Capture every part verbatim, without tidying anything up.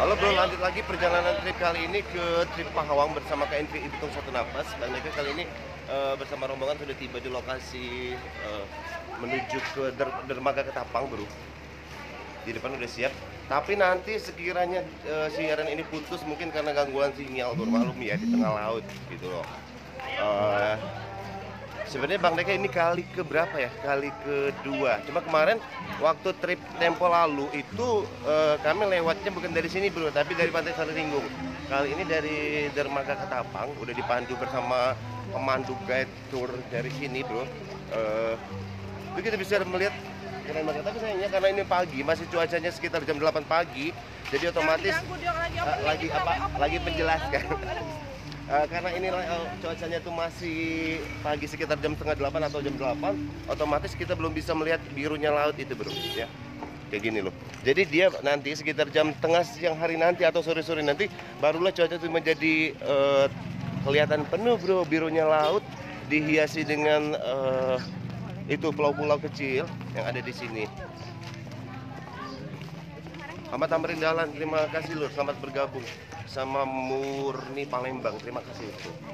Halo bro, lanjut lagi perjalanan trip kali ini ke trip Pahawang bersama K N P I Bitung Satu Napas. Dan mereka kali ini eh, bersama rombongan sudah tiba di lokasi eh, menuju ke der dermaga Ketapang bro. Di depan udah siap. Tapi nanti sekiranya eh, siaran ini putus mungkin karena gangguan sinyal bro, maklum ya di tengah laut gitu loh. Eh, Sebenarnya Bang Deka ini kali ke berapa ya? Kali kedua. Cuma kemarin waktu trip tempo lalu itu eh, kami lewatnya bukan dari sini bro, tapi dari Pantai Sarilinggung. Kali ini dari dermaga Ketapang, udah dipandu bersama pemandu guide tour dari sini bro. Eh, itu kita bisa melihat keren banget. Tapi sayangnya karena ini pagi, masih cuacanya sekitar jam delapan pagi, jadi otomatis eh, lagi apa? Lagi penjelaskan. Uh, karena ini uh, cuacanya tuh masih pagi sekitar jam setengah delapan atau jam delapan, otomatis kita belum bisa melihat birunya laut itu bro ya, kayak gini loh. Jadi dia nanti sekitar jam tengah siang hari nanti atau sore-sore nanti barulah cuaca itu menjadi uh, kelihatan penuh bro, birunya laut dihiasi dengan uh, itu pulau-pulau kecil yang ada di sini. Ahmad Tamrin Dahlan, terima kasih lur, selamat bergabung sama Murni Palembang, terima kasih.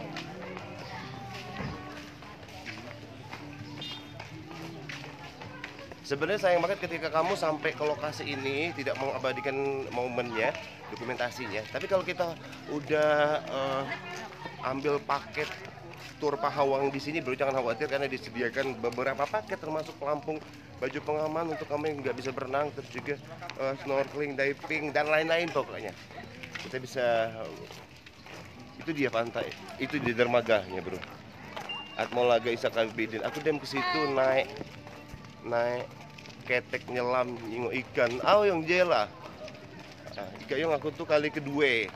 Sebenarnya sayang banget ketika kamu sampai ke lokasi ini tidak mengabadikan momennya, dokumentasinya. Tapi kalau kita udah uh, ambil paket tur Pahawang di sini, bro, jangan khawatir karena disediakan beberapa paket termasuk pelampung, baju pengaman untuk kamu yang nggak bisa berenang, terus juga uh, snorkeling, diving dan lain-lain pokoknya. Kita bisa, itu dia pantai, itu di dermaganya bro. Atmolaga Isa Kabidin. Aku dem ke situ naik naik ketek nyelam nyingok ikan. Aw yang jela. Nah, jika yang aku tuh kali kedua.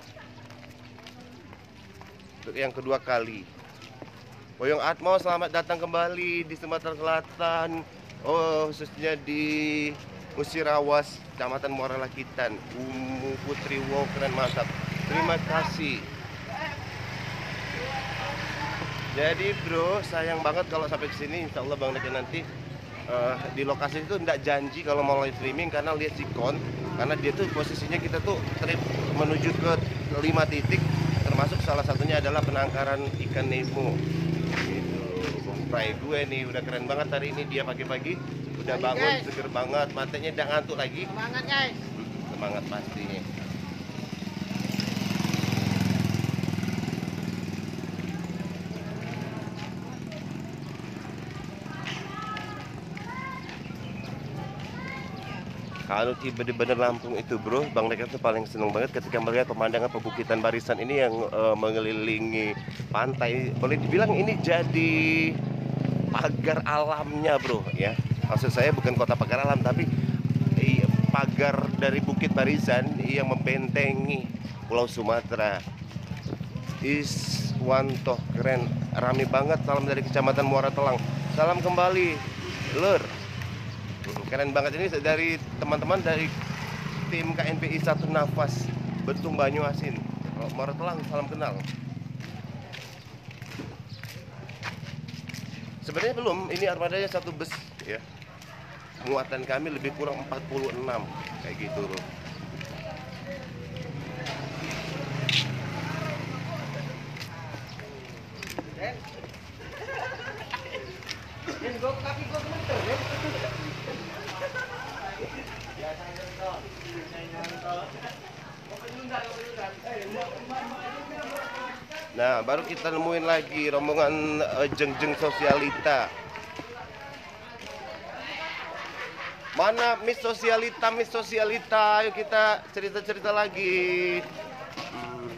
Untuk yang kedua kali. Boyong Atmo, selamat datang kembali di Sumatera Selatan. Oh, khususnya di Musirawas, Kecamatan Muara Lakitan. Umu Putri, wow keren mantap. Terima kasih. Jadi bro, sayang banget kalau sampai ke sini. Insya Allah Bang Deka nanti uh, di lokasi itu tidak janji kalau mau live streaming karena lihat sikon. Karena dia tuh posisinya kita tuh trip menuju ke lima titik, termasuk salah satunya adalah penangkaran ikan Nemo. Fry gue nih udah keren banget hari ini, dia pagi-pagi udah bangun seger banget, matanya udah ngantuk lagi. Semangat guys. Semangat pastinya. Kalau tiba di Bandar Lampung itu bro, Bang Deka tuh paling seneng banget ketika melihat pemandangan pebukitan barisan ini yang uh, mengelilingi pantai. Boleh dibilang ini jadi pagar alamnya bro ya. Maksud saya bukan kota pagar alam, tapi eh, pagar dari Bukit Barisan yang membentengi Pulau Sumatera. Iswanto, keren, rame banget. Salam dari Kecamatan Muara Telang. Salam kembali lur. Keren banget, ini dari teman-teman dari tim K N P I Satu Nafas Betung Banyuasin. Muara Telang, salam kenal. Sebenarnya belum, ini armadanya satu bus ya. Muatan kami lebih kurang empat puluh enam kayak gitu loh. Nah, baru kita nemuin lagi rombongan uh, jeng-jeng sosialita. Mana Miss Sosialita, Miss Sosialita? Ayo kita cerita-cerita lagi. Hmm.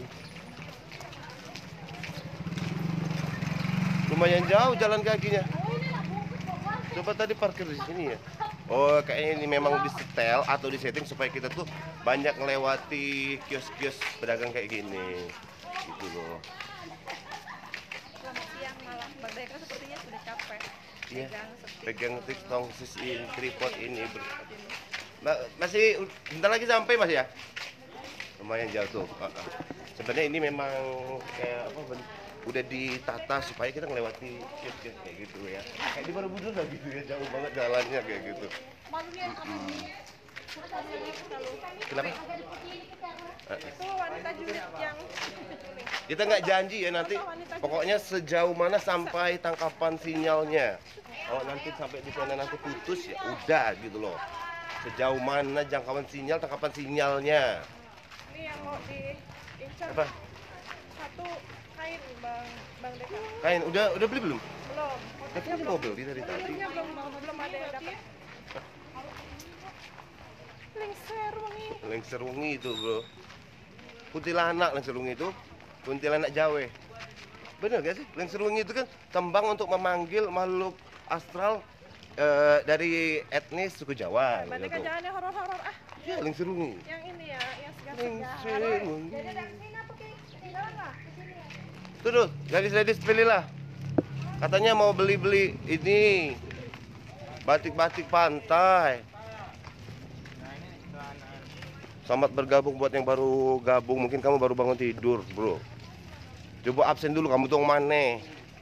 Lumayan jauh jalan kakinya. Coba tadi parkir di sini ya. Oh, kayaknya ini memang disetel atau disetting supaya kita tuh banyak melewati kios-kios pedagang kayak gini. Gitu loh. Selamat siang malam. Bang Deka sepertinya sudah capek. Iya. Pegang stick. Pegang stick tongsis ini, tripod ini bro. Nah, masih bentar lagi sampai mas ya? Lumayan jauh tuh. Uh, uh. Sebenarnya ini memang kayak apa? Ben, udah ditata supaya kita melewati kios-kios kayak gitu ya. Kayak di Borobudur lah gitu ya, jauh banget jalannya kayak gitu. Hmm. Kenapa? Itu wanita julid yang Kita nggak janji ya nanti. Pokoknya sejauh mana sampai tangkapan sinyalnya. Kalau nanti sampai di sana nanti putus ya udah gitu loh. Sejauh mana jangkauan sinyal, tangkapan sinyalnya. ini yang mau diincar Apa? satu kain bang bang Deka. Kain udah udah beli belum? Belum. Tapi kan mau beli dari tadi. Motifnya belum belum ada yang dapat. Lengser wangi. Lengser wengi itu bro. Kuntilanak lengser wengi itu. Kuntilanak Jawa. Bener gak sih? Lengser wengi itu kan tembang untuk memanggil makhluk astral eh, dari etnis suku Jawa. Bang Deka gitu. jangan yang horor-horor ah. Ya lengser wengi. Yang ini ya, yang Lengser segar-segar. wengi. Jadi ada sini apa Ki? Jalan lah ke sini ya. Tuh tuh, gadis-gadis pilihlah. Katanya mau beli-beli ini batik-batik pantai. Selamat bergabung buat yang baru gabung. Mungkin kamu baru bangun tidur, bro. Coba absen dulu, kamu tuh mana?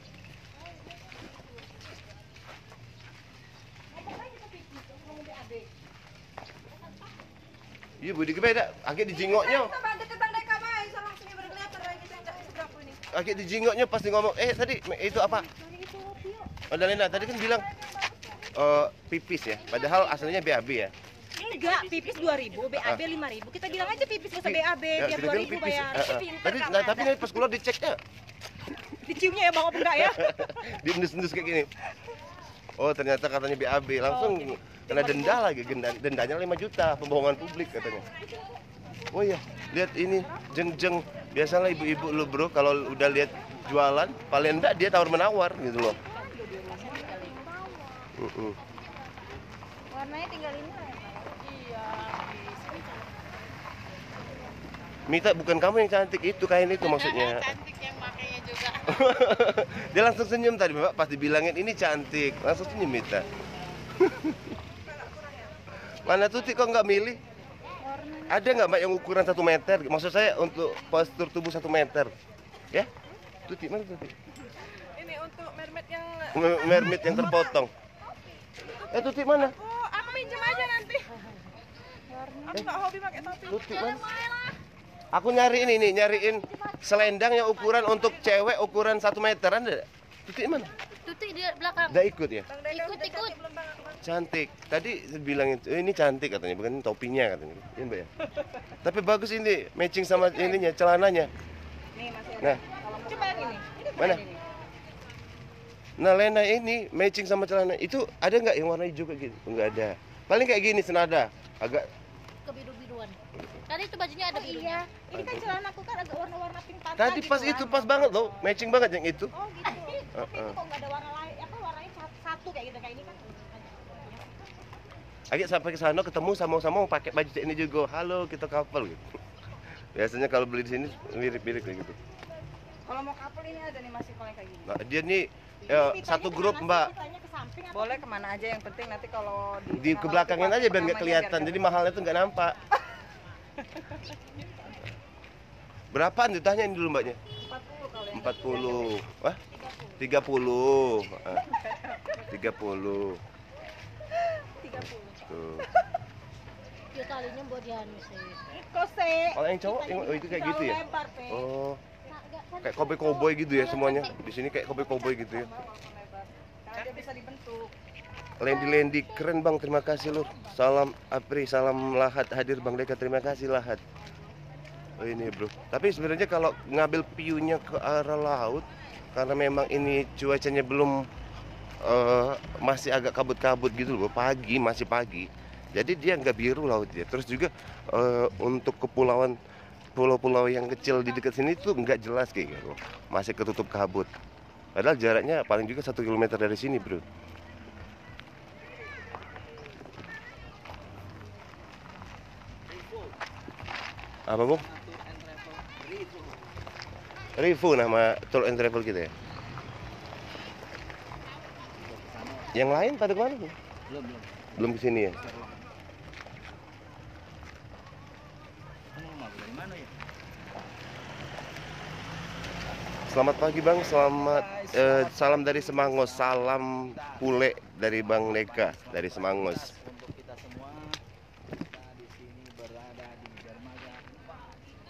Iya, budi beda. Akhir dijingoknya. Bang Deka Bang Deka mah bisa langsung berkelihatan lagi saya seberang ini. Akhir dijingoknya pas di ngomong, eh tadi itu apa? Madalena tadi kan bilang eh, pipis ya. Padahal aslinya B A B ya. Enggak, pipis dua ribu, B A B lima ribu. Kita bilang aja pipis nggak usah B A B, Ya, biar kita dua bilang ribu pipis. bayar. Eh, eh. Pinter Tadi, kamu nah, ada. tapi nanti pas keluar diceknya. Diciumnya ya Bang apa enggak ya? Diendus-endus kayak gini. Oh ternyata katanya B A B langsung kena denda lagi, denda, dendanya lima juta pembohongan publik katanya. Oh iya, lihat ini jeng-jeng biasalah ibu-ibu lu bro kalau udah lihat jualan paling enggak dia tawar menawar gitu loh. Uh-uh. Warnanya tinggal ini lah ya. Iya. Mita bukan kamu yang cantik itu kain itu maksudnya. Cantik yang makainya juga. Dia langsung senyum tadi Bapak pas dibilangin ini cantik langsung senyum Mita. Mana Tuti kok nggak milih? Ada nggak Mbak yang ukuran satu meter? Maksud saya untuk postur tubuh satu meter, ya? Tuti mana Tuti? Ini untuk mermaid yang M- Mermaid yang terpotong. Eh Tuti mana? oh, aku minjem aja nanti. Aku nggak hobi pakai topi. Tuti mana? Aku nyari ini nih, nyariin selendang yang ukuran untuk cewek ukuran satu meter ada. Tuti mana? Tuti di belakang. Udah ikut ya? Bang Deka Ikut, udah ikut. cantik belum Bang? Bang? Cantik. Tadi bilangin eh, ini cantik katanya, bukan ini topinya katanya. Iya Mbak ya. Tapi bagus ini matching sama ininya, celananya. Nih masih ada. Nah, Coba yang ini. Ini Mana? keren ini. nah Lena ini matching sama celana. Itu ada nggak yang warna hijau kayak gitu? Nggak ada. Paling kayak gini senada. Agak Kebiru-biruan. Tadi itu bajunya ada birunya. Iya. Ini kan celanaku kan agak warna-warna pink pantai tadi gitu pas kan. itu pas banget loh, matching banget yang itu. Oh gitu. Tapi Uh-uh. itu kok nggak ada warna lain, apa warnanya satu, satu kayak gitu kayak ini kan. Agak sampai ke sana ketemu sama-sama mau pakai baju ini juga. Halo, kita couple gitu. Biasanya kalau beli di sini mirip-mirip kayak gitu. Kalau mau couple ini ada nih masih kalau yang kayak gini. Nah, dia nih ya, satu grup Mbak. Boleh kemana aja yang penting nanti kalau di, Di kebelakangin aja biar nggak kelihatan. Jadi mahalnya tuh nggak nampak. Berapaan tuh tanyain dulu Mbaknya? empat puluh kalau yang empat puluh. Wah? tiga puluh. Ah, tiga puluh. tiga puluh. Tuh. Ya talinya buat Dianu sih. Kose. Kalau yang cowok yang oh, itu kayak gitu ya? Lebar, Pe. Oh, kayak kobe cowboy gitu ya semuanya. Di sini kayak kobe cowboy gitu ya. Lebar. Karena dia bisa dibentuk. Lendi-lendi keren Bang, terima kasih Lur. Salam Apri, salam Lahat hadir Bang Deka, terima kasih Lahat. Oh ini bro. Tapi sebenarnya kalau ngambil view-nya ke arah laut, karena memang ini cuacanya belum eh, masih agak kabut-kabut gitu loh, pagi masih pagi. Jadi dia nggak biru lautnya. Terus juga eh, untuk kepulauan pulau-pulau yang kecil di dekat sini tuh nggak jelas kayak gitu, masih ketutup kabut. Padahal jaraknya paling juga satu kilometer dari sini bro. Apa Bung? Rifu nama tour and travel kita ya. Yang lain pada kemana Bung? Belum, belum. Belum kesini ya. Kamu mau dari mana ya? Selamat pagi Bang, selamat eh, salam dari Semangos, salam pule dari Bang Deka dari Semangos. Untuk kita semua, kita di sini berada di dermaga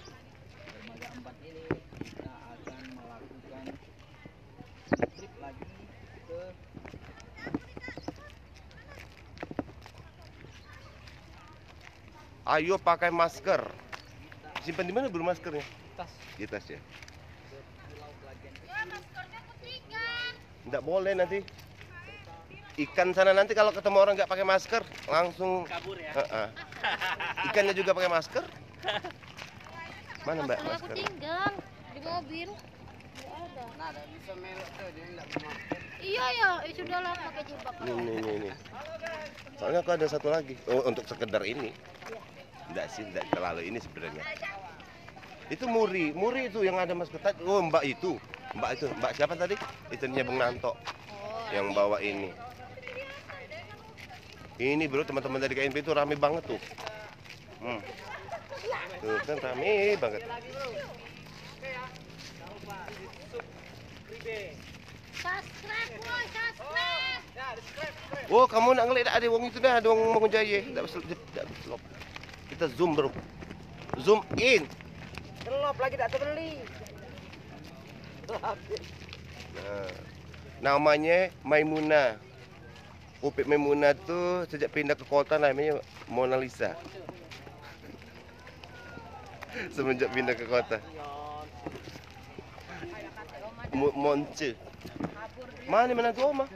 Ayo pakai masker. Simpan di mana bro maskernya? Tas. Di tas ya. Ya, maskernya ketikan. Nggak boleh nanti. Ikan sana nanti kalau ketemu orang nggak pakai masker langsung Kabur ya. Heeh. Ikannya juga pakai masker. Mana mbak Maskernya aku masker? tinggal di mobil. Nggak ada. Bisa melok tuh dia enggak memakai. Iya ya, eh, sudah lah pakai jilbab. Nih, nih, nih, nih. Soalnya aku ada satu lagi. Oh, untuk sekedar ini. Enggak sih, enggak terlalu ini sebenarnya. Itu Muri, Muri itu yang ada masker tadi. Oh, Mbak itu. Mbak itu, Mbak siapa tadi? Istrinya Bung Nanto. Yang bawa ini. Ini bro, teman-teman dari K N P itu rame banget tuh. Hmm. Tuh kan rame banget. Subscribe, boy, subscribe. Oh, kamu nak ngeliat ada wong itu dah, ada wong mau jaya. Enggak bisa enggak bisa. Kita zoom bro. Zoom in. Gelap lagi tak terbeli. Nah, namanya Maimuna. Upik Maimuna tuh sejak pindah ke kota namanya Mona Lisa. Semenjak pindah ke kota. Mo- Monce. Mana mana tuh Oma?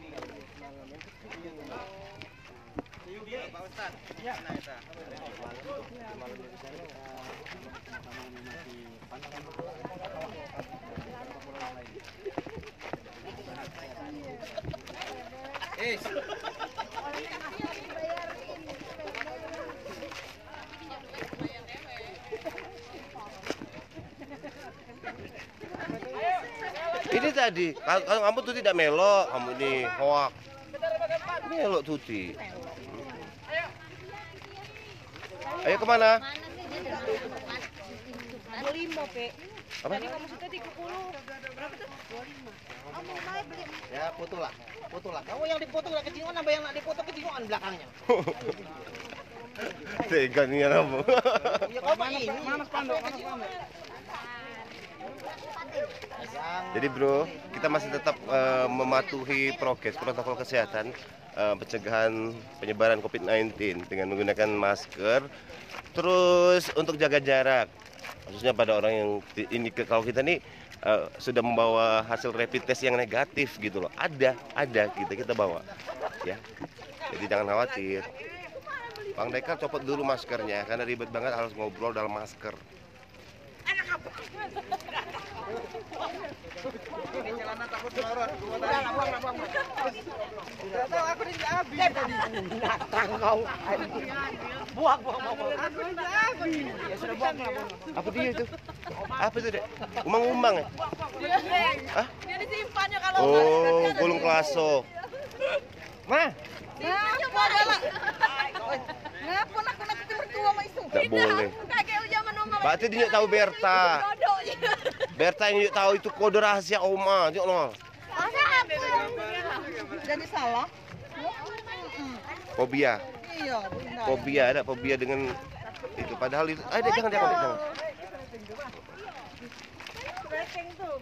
Ini tadi, kalau kalau kamu tuh tidak melok, kamu ini hoak. Melok tuti. Ayo kemana? Mana sih dia dari dua puluh lima, Pe. Apa? Tadi kamu sudah tiga puluh. Berapa tuh? dua puluh lima. Kamu mau beli Ya foto lah, foto lah. Kamu yang dipoto udah kecingoan, apa yang nak dipoto kecingoan belakangnya? Tega nih kamu. Ya kau mana ini? Mana spanduk? Mana spanduk? Jadi bro, kita masih tetap eh, mematuhi prokes, protokol kesehatan eh, pencegahan penyebaran covid sembilan belas dengan menggunakan masker. Terus untuk jaga jarak, khususnya pada orang yang ti- ini ke- kalau kita nih eh, sudah membawa hasil rapid test yang negatif gitu loh, ada, ada kita kita bawa, ya. Jadi jangan khawatir. Bang Dekar copot dulu maskernya karena ribet banget harus ngobrol dalam masker. Celana takut melorot. Udah lah, buang lah, buang. Tidak tahu aku tidak habis tadi. Datang kau. Buang, buang, buang. Aku tidak habis. Ya sudah buang lah, buang. Apa dia itu? Apa itu dek? Umang-umang ya? Dia, Dek. Hah? Dia disimpannya kalau Oh, gulung klaso. Mah, Ngapa galak? Ngapa nak kena kita berdua sama itu? Tidak boleh. Kakek zaman oma. Berarti dia tahu Berta. Dodok. Berta yang dia tahu itu kode rahasia Oma. Jok no. Masa aku yang jadi salah? Fobia. Iya, benar. Fobia ada fobia dengan itu. Padahal itu ada jangan jangan jangan. Tracking tuh.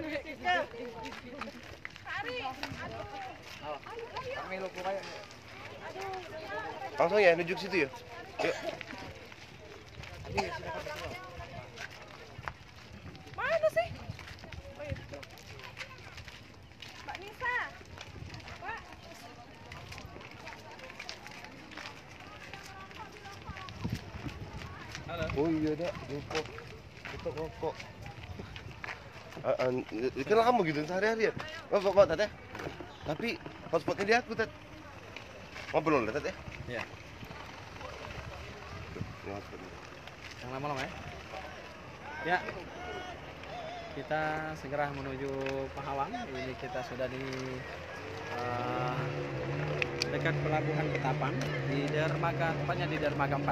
kami lu kayak Langsung ya nuju ke situ ya. Yuk. Mana sih? Oh, itu. Mbak Nisa. Pak. Oh iya dek, rokok. Rokok rokok. Ah, ah, kan kamu gitu sehari-hari ya. Oh, kok kok Tat, ya? Tapi hotspotnya di aku Tat. Ngobrol dah Tat ya. Iya. Tuh, ini hotspotnya. Yang lama-lama ya. Ya. Kita segera menuju Pahawang. Ini kita sudah di eh, dekat pelabuhan Ketapang di dermaga, tepatnya di dermaga empat.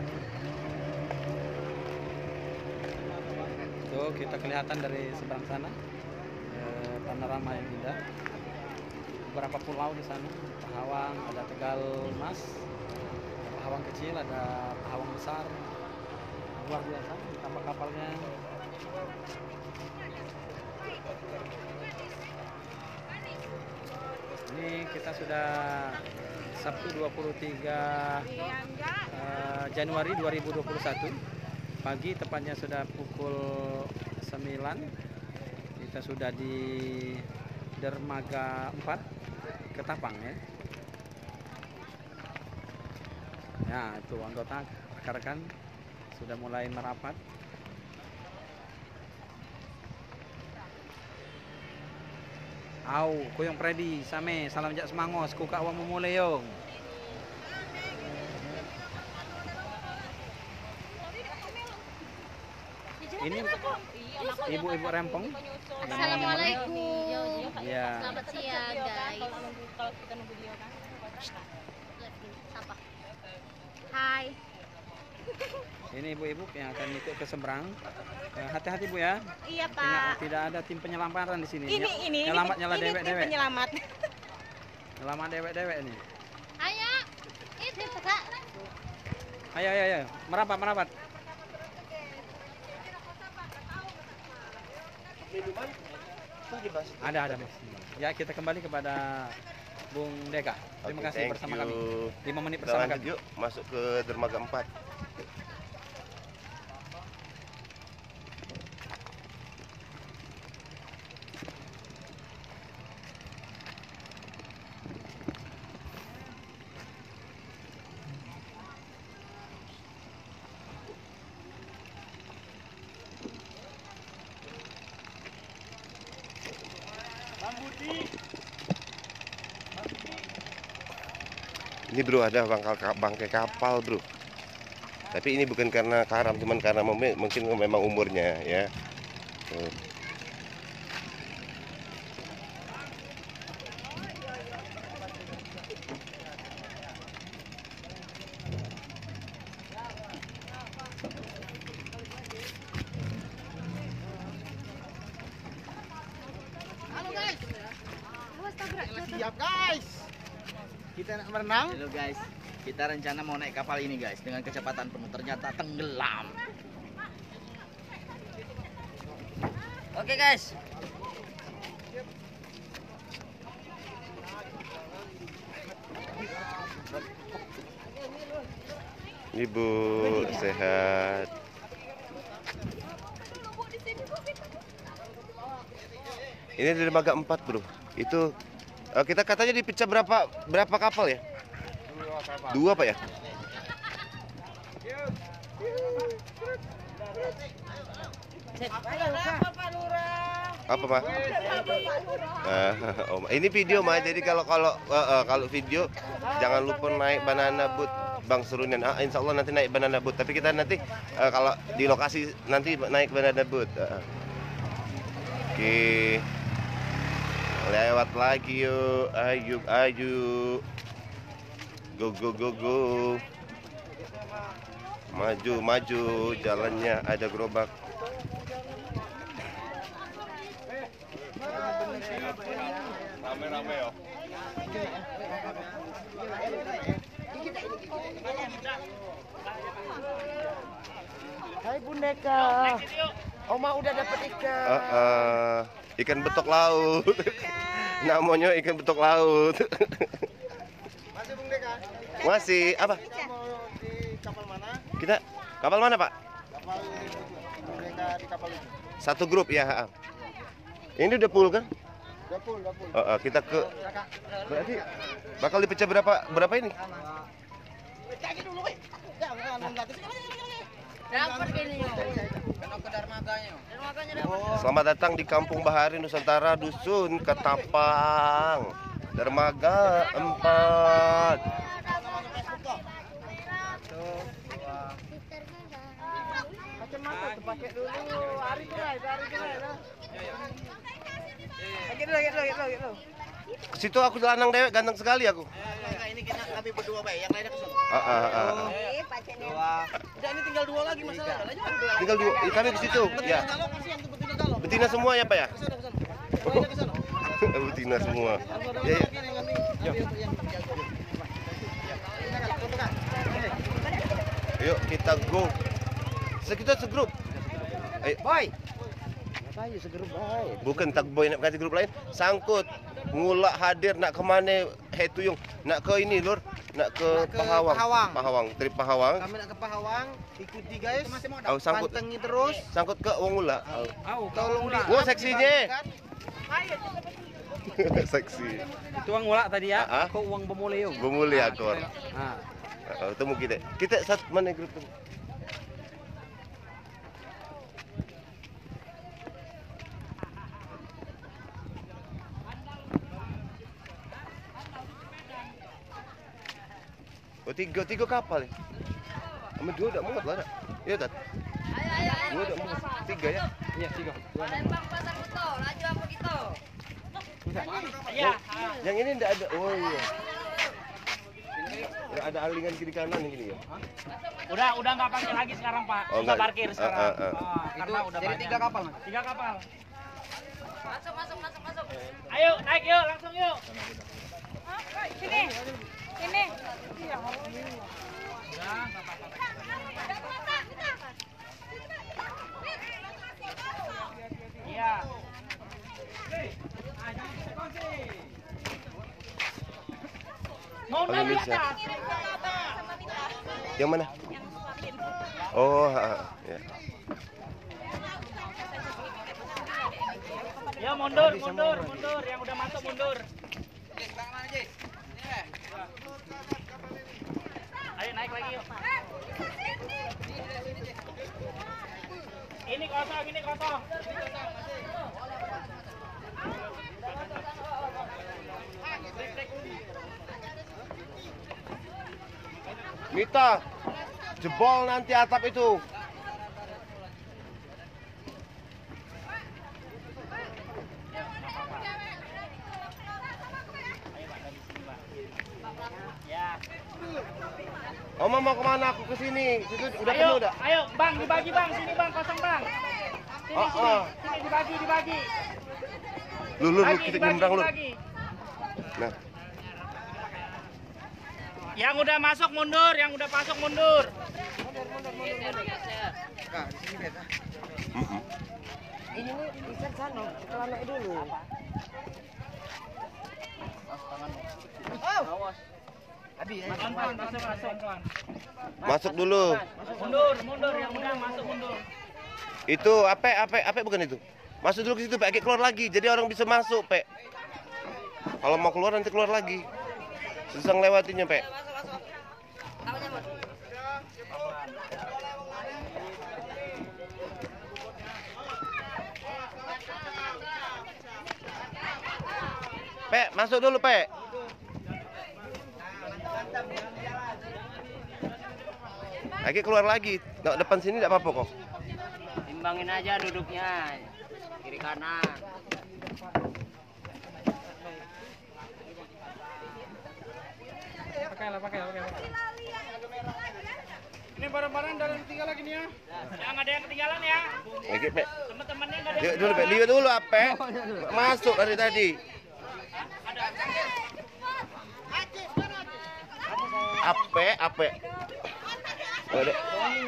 Tuh kita kelihatan dari seberang sana eh, panorama yang indah. Beberapa pulau di sana, Pahawang, ada Tegal Mas, ada Pahawang kecil, ada Pahawang besar, luar biasa. Ditambah kapalnya. Ini kita sudah Sabtu dua puluh tiga uh, Januari dua ribu dua puluh satu. Pagi tepatnya sudah pukul sembilan. Kita sudah di Dermaga empat Ketapang ya. Ya, itu anggota rekan-rekan sudah mulai merapat. Au, kuyong Predi, same, salam jak semangos, kuka wang memulai yong. Ini ibu-ibu rempong. Assalamualaikum. Ya. Selamat siang guys. Kalau kita nunggu dia kan. Sapa. Hai. Ini ibu-ibu yang akan ikut ke seberang. Eh, Hati-hati Bu ya. Iya Tidak, Pak. tidak ada tim penyelamatan di sini. Ini Nyel- ini Nyelamat nyala ini tim dewek-dewek. penyelamat. Nyelamat dewek-dewek nih. Ayo. Itu Kak. Ayo ayo ayo. Merapat merapat. Minuman? Tadi Mas. Ada ada Mas. Ya kita kembali kepada Bung Deka. Terima Oke, kasih thank bersama you. kami. lima menit Kita bersama lanjut kami. yuk masuk ke dermaga empat. Ini bro ada bangkal bangkai kapal bro. Tapi ini bukan karena karam, cuman karena mem- mungkin memang umurnya ya. Tuh. Siap guys. Kita nak berenang. Halo guys. Kita rencana mau naik kapal ini guys dengan kecepatan penuh. Ternyata tenggelam. Oke guys. Ibu sehat. Ini dermaga empat bro. Itu eh, kita katanya dipecah berapa berapa kapal ya? Dua Pak ya? Apa Pak? Ah, oh, ini video Mas. Jadi kalau kalau eh, eh, kalau video jangan lupa naik banana boat Bang Serunian. Ah, insya Allah nanti naik banana boat. Tapi kita nanti eh, kalau di lokasi nanti naik banana boat. Ah. Oke. Lewat lagi yuk. Ayo ayo. Go go go go. Maju maju, jalannya ada gerobak. Rame-rame ya. Hai Bundeka. Oma udah dapat ikan. Uh, uh, ikan betok laut. Namanya ikan betok laut. Masih Bundeka. Masih apa? Kita mau di kapal mana? Kita kapal mana Pak? Kapal Bundeka di kapal itu. Satu grup ya. Ini udah full kan? Udah full, udah full. Uh, uh, kita ke berarti bakal dipecah berapa berapa ini? Kaki dulu, weh. Jangan melatih. Dapat ini. Kena ke dermaganya. Dermaganya dapat. Selamat datang di Kampung Bahari Nusantara Dusun Ketapang. Dermaga empat. Kacamata tuh pakai dulu. Hari itu lah, hari itu lah. Lagi dulu, lagi dulu, lagi dulu, lagi dulu. Ke situ aku lanang dewek ganteng sekali aku. Enggak, ini kita kami berdua, Bay. Yang lainnya ke sana. Ah, ah, ah, ah. Dua. Udah ini tinggal dua lagi masalah. Tinggal dua. Eh, kami ke situ. Ya. Kalau kasihan tuh betina galau. Betina semua ya Pak ya? Ke sana, ke sana. Yang lainnya ke sana. Betina semua. Ya, ya. Yuk kita go. Kita segrup. Ayo. Boy. Ayo segera boy. Bukan tak boy nak kasih grup lain. Sangkut. Ngulak hadir nak kemana Hetuyung. Nak ke ini lur, nak ke, Nak ke Pahawang. Pahawang. Pahawang, trip Pahawang. Kami nak ke Pahawang, ikuti guys. Oh, sangkut Pantengi terus. sangkut ke Wong Ula. Oh. Au, Tolong di. Oh, seksinya. Seksi. itu uang ulak tadi ya. Ah, ah. Kok uang bemuleu. Bemuli Ah, akor. Ah. Oh, temu kita. Kita satu mana grup tu? Oh, tiga, tiga kapal ni. Ama dua tak muat lah tak? Ya tak? Dua tak muat. Tiga ya? Iya, tiga. Yang, yang ini tidak ada. Oh iya. Ya, ada alingan kiri kanan yang ini ya. Udah, udah nggak pakai lagi sekarang Pak. Oh, Nggak nggak. parkir sekarang. Ah, ah, ah. Oh, karena udah Jadi banyak. tiga kapal, Mas. Tiga kapal. Masuk, masuk, masuk, masuk. Ayo, naik yuk, langsung yuk. Sini. Sini. Iya. Mau Oh, naik di Indonesia. atas. Yang mana? Oh, ha, ha. Ya. Ya mundur, mundur, mundur. Yang udah masuk mundur. Ayo naik lagi yuk. Ini kosong, ini kosong. Mita, jebol nanti atap itu. Ya. Oma mau kemana? Aku ke sini. Situ udah Ayo, penuh udah. ayo, Bang, dibagi Bang, sini Bang, kosong Bang. Sini, Oh, sini, oh. sini dibagi, dibagi. Lu lu lu Bagi, kita dibagi, nyebrang lu. dibagi. Nah, Yang udah masuk mundur, yang udah masuk mundur. Kak, di sini beda. mm-mm. Ini nih ikan sana, celana dulu. Oh. Abi, ya. Pelan-pelan, masuk, masuk, pelan. Masuk dulu. Mundur, mundur, yang udah masuk mundur. Itu apa apa apa bukan itu? Masuk dulu ke situ, Pak. Keluar lagi. Jadi orang bisa masuk, Pak. Kalau mau keluar nanti keluar lagi. Susah ngelewatinya, Pak. Pak, masuk dulu, Pak. Lagi keluar lagi. Nah, depan sini tidak apa-apa kok. Timbangin aja duduknya, kiri kanan. Pakailah, pakailah, pakailah. Ini barang-barang dalam tinggal lagi nih ya. Jangan ada yang ketinggalan ya. Lagi, Pak. Teman-temannya nggak ada Lihat yang dulu, Pak. Lihat dulu apa? Masuk dari tadi. Ape, ape. Oh, ada.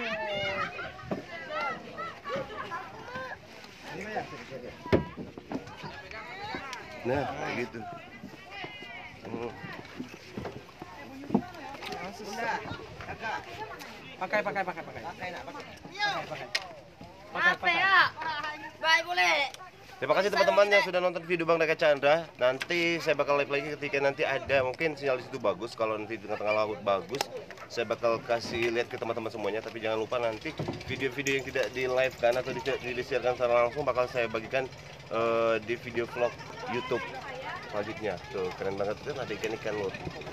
Nah, kayak gitu. Hmm. Pakai, pakai, pakai, pakai. Apa ya? Baik boleh. Terima kasih teman-teman yang sudah nonton video Bang Daka Chandra. Nanti saya bakal live lagi ketika nanti ada mungkin sinyal di situ bagus. Kalau nanti di tengah-tengah laut bagus, saya bakal kasih lihat ke teman-teman semuanya. Tapi jangan lupa nanti video-video yang tidak di live kan atau di, di, disiarkan secara langsung bakal saya bagikan uh, di video vlog YouTube selanjutnya. Tuh keren banget kan, ada ikan-ikan loh.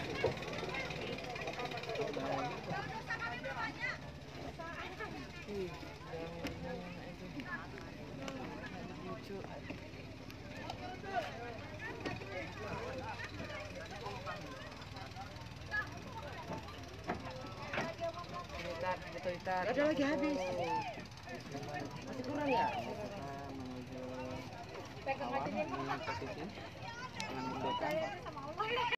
Ada lagi habis. Masih kurang ya? Pegang aja nih.